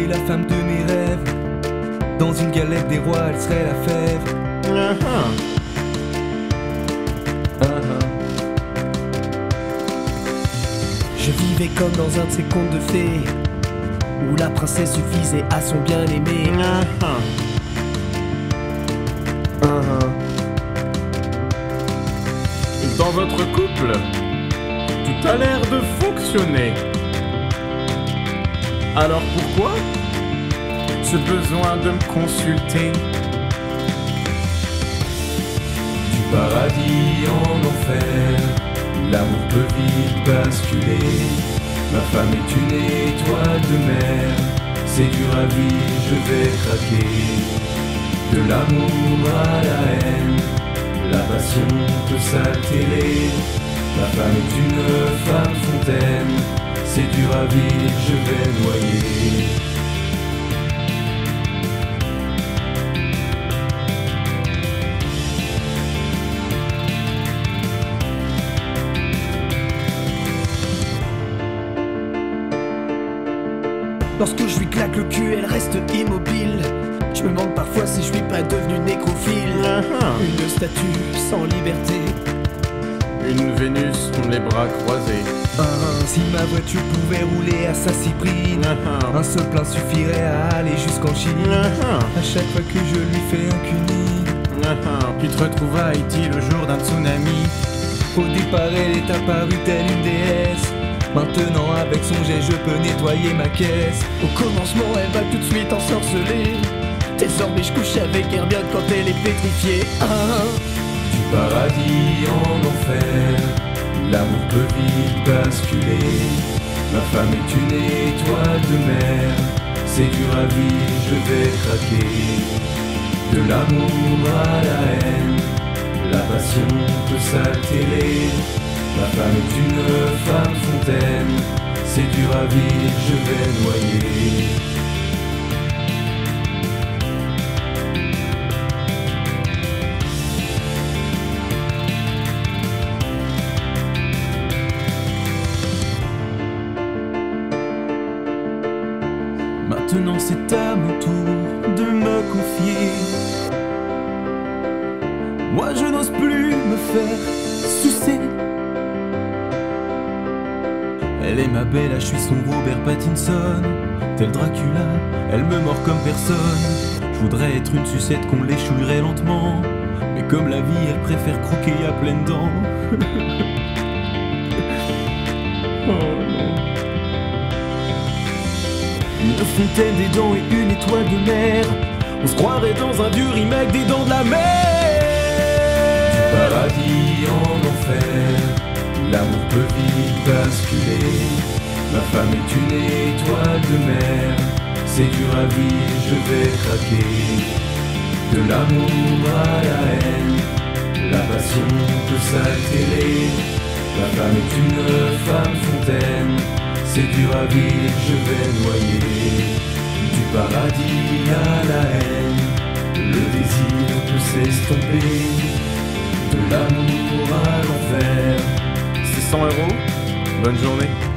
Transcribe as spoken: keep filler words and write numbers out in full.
trouver la femme de mes rêves. Dans une galette des rois, elle serait la fève. Uh-huh. Uh-huh. Je vivais comme dans un de ces contes de fées, où la princesse suffisait à son bien-aimé. Uh-huh. Uh-huh. Dans votre couple, tout a l'air de fonctionner. Alors pourquoi ce besoin de me consulter? Du paradis en enfer, l'amour peut vite basculer. Ma femme est une étoile de mer, c'est dur à vivre, je vais craquer. De l'amour à la haine, la passion peut s'altérer. Ma femme est une femme fontaine, c'est dur à vivre, je vais noyer. Lorsque je lui claque le cul, elle reste immobile. Je me demande parfois si je suis pas devenu nécrophile. Uh-huh. Une statue sans liberté. Une Vénus, les bras croisés. Uh-huh. Si ma voiture pouvait rouler à sa cyprine, Uh-huh. un seul plein suffirait à aller jusqu'en Chine. Uh-huh. À chaque fois que je lui fais un cuni. Uh-huh. Puis te retrouves à Haïti le jour d'un tsunami. Au départ elle est apparue telle une déesse. Maintenant avec son jet je peux nettoyer ma caisse. Au commencement, elle va tout de suite ensorceler. Désormais, je couche avec Hermione quand elle est pétrifiée. Ah. Du paradis en enfer, l'amour peut vite basculer. Ma femme est une étoile de mer, c'est dur à vivre, je vais craquer. De l'amour à la haine, la passion peut s'altérer. Ma femme est une femme fontaine, c'est dur à vivre, je vais noyer. Maintenant c'est à mon tour de me confier. Moi je n'ose plus me faire sucer. Elle est ma belle, je suis son Robert Pattinson. Tel Dracula, elle me mord comme personne. Je voudrais être une sucette qu'on l'échouillerait lentement, mais comme la vie, elle préfère croquer à pleines dents. Oh non. Une fontaine des dents et une étoile de mer, on se croirait dans un vieux remake des Dents de la Mer. Du paradis en enfer, l'amour peut vite basculer. Ma femme est une étoile de mer, c'est dur à vivre, je vais craquer. De l'amour à la haine, la passion peut s'altérer. Ma femme est une femme fontaine, c'est dur à vivre, je vais noyer. Du paradis à la haine, le désir peut s'estomper. De l'amour à l'enfer. six cents euros. Bonne journée.